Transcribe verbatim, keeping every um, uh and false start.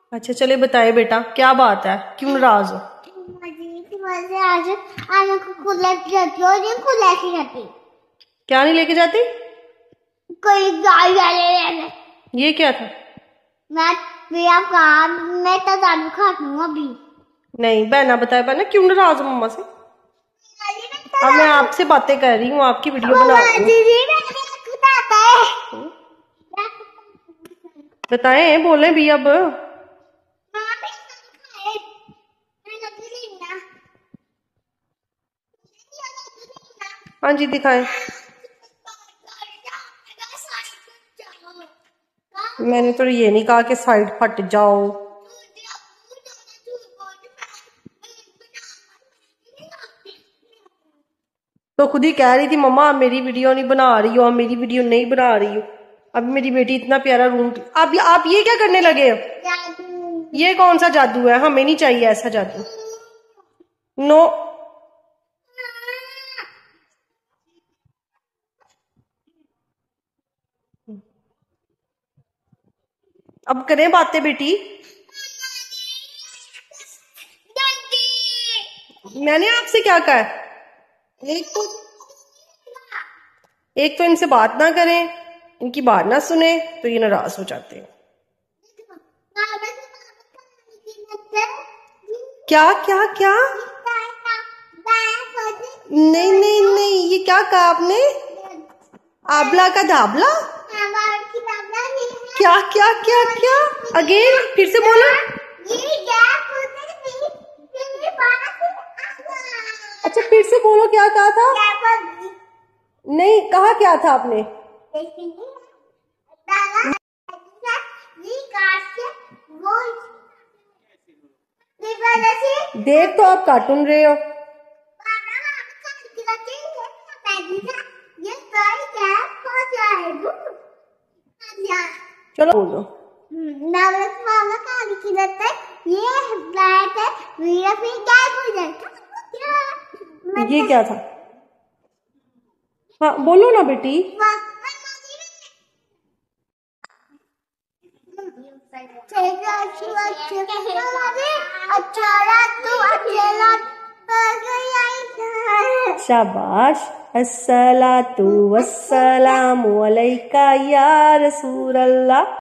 अच्छा चले बताए बेटा, क्या बात है, क्यों नाराज हो? आज क्या नहीं लेके जाती? कोई गाय वाले ये क्या था? मैं मेरा काम मैं तो दारू खाता हूँ अभी। नहीं बहना बताया, बहना क्यों नाराज हो मम्मा से? अब मैं आपसे बातें कर रही हूँ, आपकी वीडियो बना रही हूँ। बताएं, बोले भी अब। हाँ जी दिखाएं। मैंने तो ये नहीं कहा कि साइड फट जाओ। तो खुद ही कह रही थी मम्मा मेरी वीडियो नहीं बना रही हो, मेरी वीडियो नहीं बना रही हो। अब मेरी बेटी इतना प्यारा रूम, आप आप ये क्या करने लगे हो? ये कौन सा जादू है? हमें नहीं चाहिए ऐसा जादू। नो। अब करें बातें बेटी। मैंने आपसे क्या कहा? एक तो एक तो इनसे बात ना करें, इनकी बात ना सुने तो ये नाराज हो जाते हैं। क्या क्या क्या? नहीं नहीं नहीं, ये क्या कहा आपने? आबला का धाबला? क्या क्या क्या क्या? अगेन फिर से बोलो। अच्छा फिर से बोलो, क्या कहा था? नहीं, कहा क्या था आपने? देख तो आप कार्टून रहे हो। चलो बोलो। ये क्या था? हाँ बोलो ना बेटी। शाबाश। अस्सलातु वस्सलामु अलैका या रसूल अल्लाह।